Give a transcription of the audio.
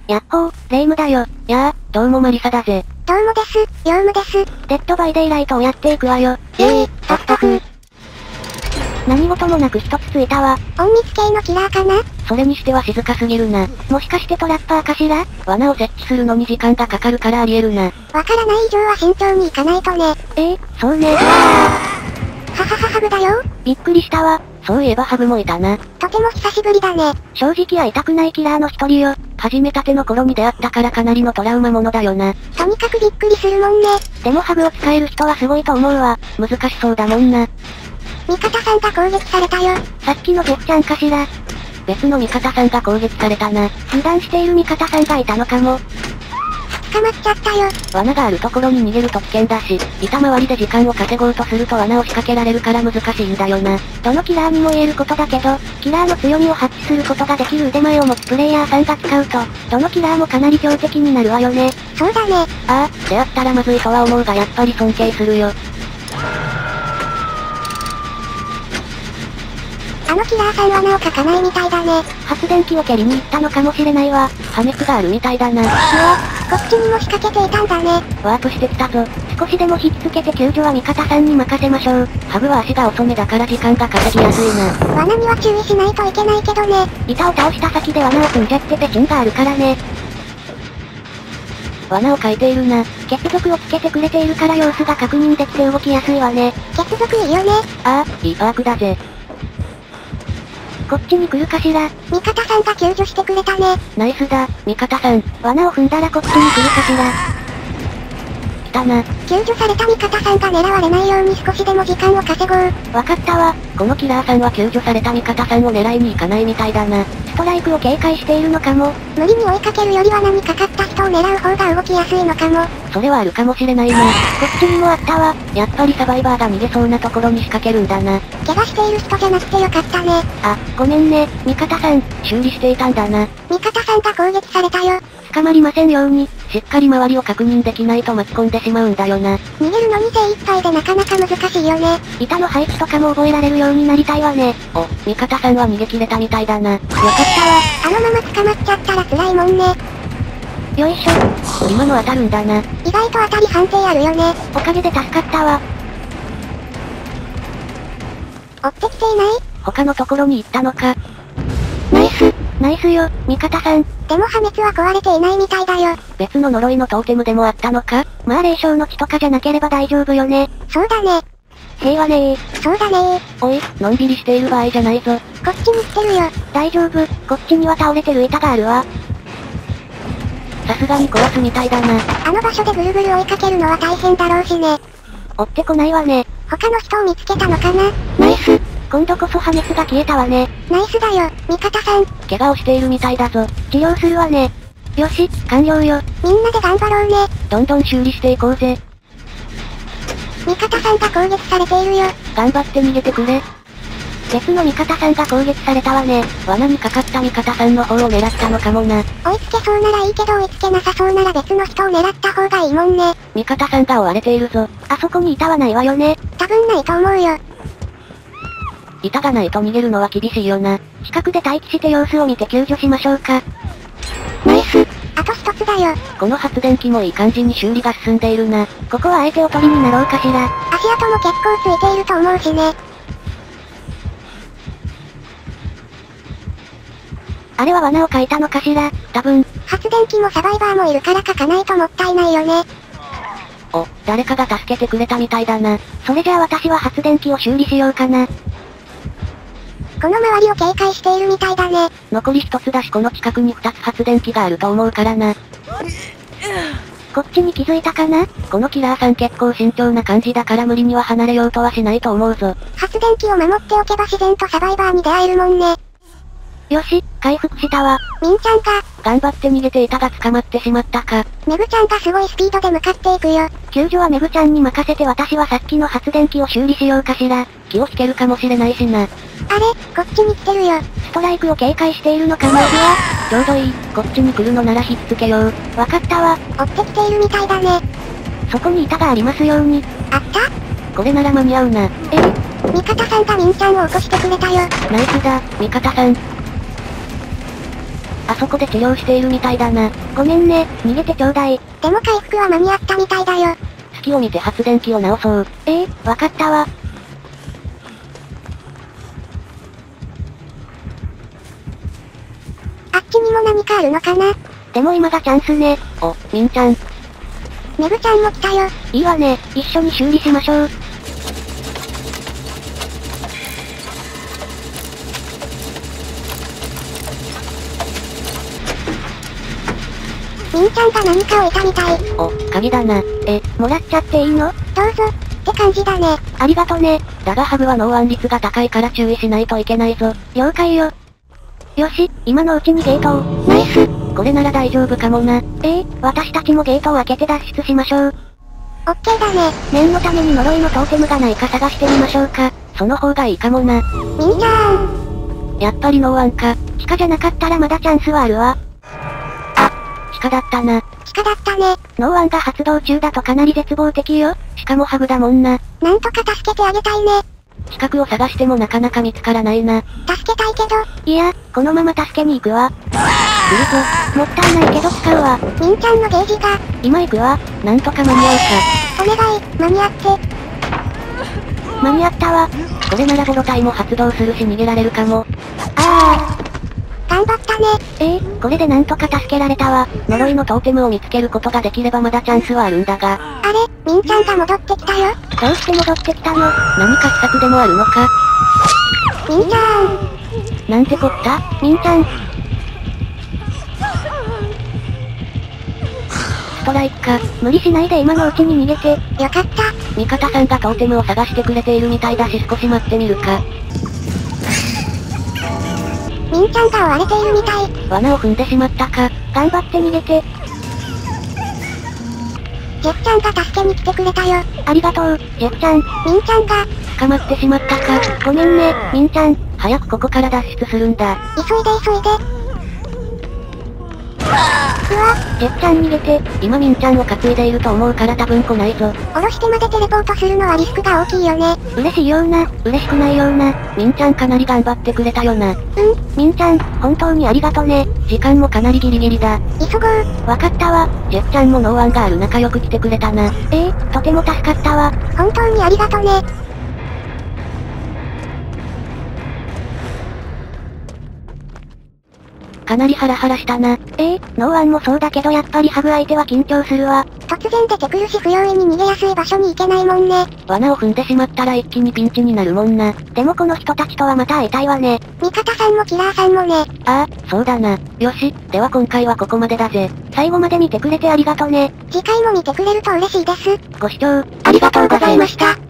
やっほー、霊夢だよ。 やあ、どうもマリサだぜ。 どうもです、ヨウムです。デッドバイデイライトをやっていくわよ。 タフタフ。 何事もなく一つついたわ。隠密系のキラーかな？ それにしては静かすぎるな。 もしかしてトラッパーかしら？ 罠を設置するのに時間がかかるからありえるな。 わからない以上は慎重にいかないとね。 そうね。 はははハグだよ。びっくりしたわ。 そういえばハグもいたな。 とても久しぶりだね。正直会いたくないキラーの一人よ。 始めたての頃に出会ったからかなりのトラウマものだよな。 とにかくびっくりするもんね。でもハグを使える人はすごいと思うわ。 難しそうだもんな。 味方さんが攻撃されたよ。さっきのジェフちゃんかしら。 別の味方さんが攻撃されたな。 油断している味方さんがいたのかも。捕まっちゃったよ。 罠があるところに逃げると危険だし、板回りで時間を稼ごうとすると罠を仕掛けられるから難しいんだよな。 どのキラーにも言えることだけど、キラーの強みを発揮することができる腕前を持つプレイヤーさんが使うと、どのキラーもかなり強敵になるわよね。そうだね。 ああ、出会ったらまずいとは思うがやっぱり尊敬するよ。 あのキラーさんは罠をかかないみたいだね。発電機を蹴りに行ったのかもしれないわ。 破滅があるみたいだな。 うわ、こっちにも仕掛けていたんだね。 ワープしてきたぞ。 少しでも引きつけて救助は味方さんに任せましょう。 ハグは足が遅めだから時間が稼ぎやすいな。 罠には注意しないといけないけどね。板を倒した先で罠を踏んじゃってペチンがあるからね。 罠を書いているな。 結束をつけてくれているから様子が確認できて動きやすいわね。結束いいよね。 ああ、いいパークだぜ。 こっちに来るかしら。味方さんが救助してくれたね。 ナイスだ、味方さん。 罠を踏んだらこっちに来るかしら。 来たな。 救助された味方さんが狙われないように少しでも時間を稼ごう。わかったわ。 このキラーさんは救助された味方さんを狙いに行かないみたいだな。 ストライクを警戒しているのかも。無理に追いかけるよりは何かかった人を狙う方が動きやすいのかも。 それはあるかもしれないな。 こっちにもあったわ。 やっぱりサバイバーが逃げそうなところに仕掛けるんだな。 怪我している人じゃなくてよかったね。 あ、 ごめんね、味方さん。 修理していたんだな。 味方さんが攻撃されたよ。捕まりませんように。 しっかり周りを確認できないと巻き込んでしまうんだよな。 逃げるのに精一杯でなかなか難しいよね。板の配置とかも覚えられるようになりたいわね。 お、味方さんは逃げ切れたみたいだな。よかったわ。あのまま捕まっちゃったら辛いもんね。よいしょ。 今の当たるんだな。 意外と当たり判定あるよね。おかげで助かったわ。追ってきていない？ 他のところに行ったのか。 ナイス。ナイスよ、味方さん。でも破滅は壊れていないみたいだよ。 別の呪いのトーテムでもあったのか？ まあ霊障の血とかじゃなければ大丈夫よね。そうだね。平和ねー。そうだねー。 おい、のんびりしている場合じゃないぞ。 こっちに来てるよ。大丈夫、こっちには倒れてる板があるわ。 さすがに壊すみたいだな。 あの場所でぐるぐる追いかけるのは大変だろうしね。追ってこないわね。他の人を見つけたのかな？ナイス。今度こそ破滅が消えたわね。ナイスだよ、味方さん。 怪我をしているみたいだぞ。 治療するわね。よし、完了よ。みんなで頑張ろうね。 どんどん修理していこうぜ。 味方さんが攻撃されているよ。 頑張って逃げてくれ。 別の味方さんが攻撃されたわね。 罠にかかった味方さんの方を狙ったのかもな。 追いつけそうならいいけど追いつけなさそうなら別の人を狙った方がいいもんね。 味方さんが追われているぞ。 あそこに板はないわよね。多分ないと思うよ。 板がないと逃げるのは厳しいよな。 近くで待機して様子を見て救助しましょうか。ナイス。あと一つだよ。 この発電機もいい感じに修理が進んでいるな。 ここは相手を取りになろうかしら。足跡も結構ついていると思うしね。あれは罠を書いたのかしら？ 多分。 発電機もサバイバーもいるから書かないともったいないよね。 お、誰かが助けてくれたみたいだな。 それじゃあ私は発電機を修理しようかな。この周りを警戒しているみたいだね。 残り一つだしこの近くに2つ発電機があると思うからな。 こっちに気づいたかな？ このキラーさん結構慎重な感じだから無理には離れようとはしないと思うぞ。 発電機を守っておけば自然とサバイバーに出会えるもんね。よし、回復したわ。みんちゃんが、 頑張って逃げていたが捕まってしまったか。 メグちゃんがすごいスピードで向かっていくよ。救助はメグちゃんに任せて私はさっきの発電機を修理しようかしら。 気を引けるかもしれないしな。 あれ、こっちに来てるよ。ストライクを警戒しているのかも。 ちょうどいい、こっちに来るのならひっつけよう。 わかったわ。追ってきているみたいだね。そこに板がありますように。あった？ これなら間に合うな。 味方さんがみんちゃんを起こしてくれたよ。 ナイスだ、味方さん。 あそこで治療しているみたいだな。 ごめんね、逃げてちょうだい。でも回復は間に合ったみたいだよ。 隙を見て発電機を直そう。 わかったわ。あっちにも何かあるのかな。でも今がチャンスね。 お、みんちゃん。 メグちゃんも来たよ。いいわね、一緒に修理しましょう。みんちゃんが何か置いたみたい。 お、鍵だな。 もらっちゃっていいの？どうぞ。って感じだね。ありがとね。 だがハブはノーワン率が高いから注意しないといけないぞ。 了解よ。よし、今のうちにゲートを。 ナイス。これなら大丈夫かもな。 私たちもゲートを開けて脱出しましょう。オッケーだね。念のために呪いのトーテムがないか探してみましょうか。 その方がいいかもな。 みんちゃん。 やっぱりノーワンか。 地下じゃなかったらまだチャンスはあるわ。 地下だったな。 地下だったね。ノーワンが発動中だとかなり絶望的よ。 しかもハブだもんな。 なんとか助けてあげたいね。 近くを探してもなかなか見つからないな。 助けたいけど。いや、このまま助けに行くわ。 来るぞ。 もったいないけど使うわ。みんちゃんのゲージが。今行くわ。 なんとか間に合うか。お願い、間に合って。間に合ったわ。 これならボロタイも発動するし逃げられるかも。 頑張ったね。これでなんとか助けられたわ。 呪いのトーテムを見つけることができればまだチャンスはあるんだが。 あれ、みんちゃんが戻ってきたよ。どうして戻ってきたの？ 何か秘策でもあるのか？ みんちゃん。 なんてこった？ みんちゃん。 ストライクか。 無理しないで今のうちに逃げて。よかった。 味方さんがトーテムを探してくれているみたいだし少し待ってみるか。 みんちゃんが追われているみたい。 罠を踏んでしまったか。 頑張って逃げて。ジェフちゃんが助けに来てくれたよ。ありがとう、ジェフちゃん。みんちゃんが。 捕まってしまったか。 ごめんね、みんちゃん。 早くここから脱出するんだ。 急いで。うわ、ジェフちゃん逃げて。 今みんちゃんを担いでいると思うから多分来ないぞ。 下ろしてまでテレポートするのはリスクが大きいよね。嬉しいような、嬉しくないような。 みんちゃんかなり頑張ってくれたよな。 みんちゃん、本当にありがとね。 時間もかなりギリギリだ。 急ごう。わかったわ。 ジェフちゃんもノーワンがある中よく来てくれたな。 とても助かったわ。本当にありがとね。 かなりハラハラしたな。 ノーワンもそうだけどやっぱりハグ相手は緊張するわ。突然出てくるし不用意に逃げやすい場所に行けないもんね。 罠を踏んでしまったら一気にピンチになるもんな。 でもこの人たちとはまた会いたいわね。味方さんもキラーさんもね。 そうだな。よし、では今回はここまでだぜ。 最後まで見てくれてありがとね。次回も見てくれると嬉しいです。 ご視聴ありがとうございました。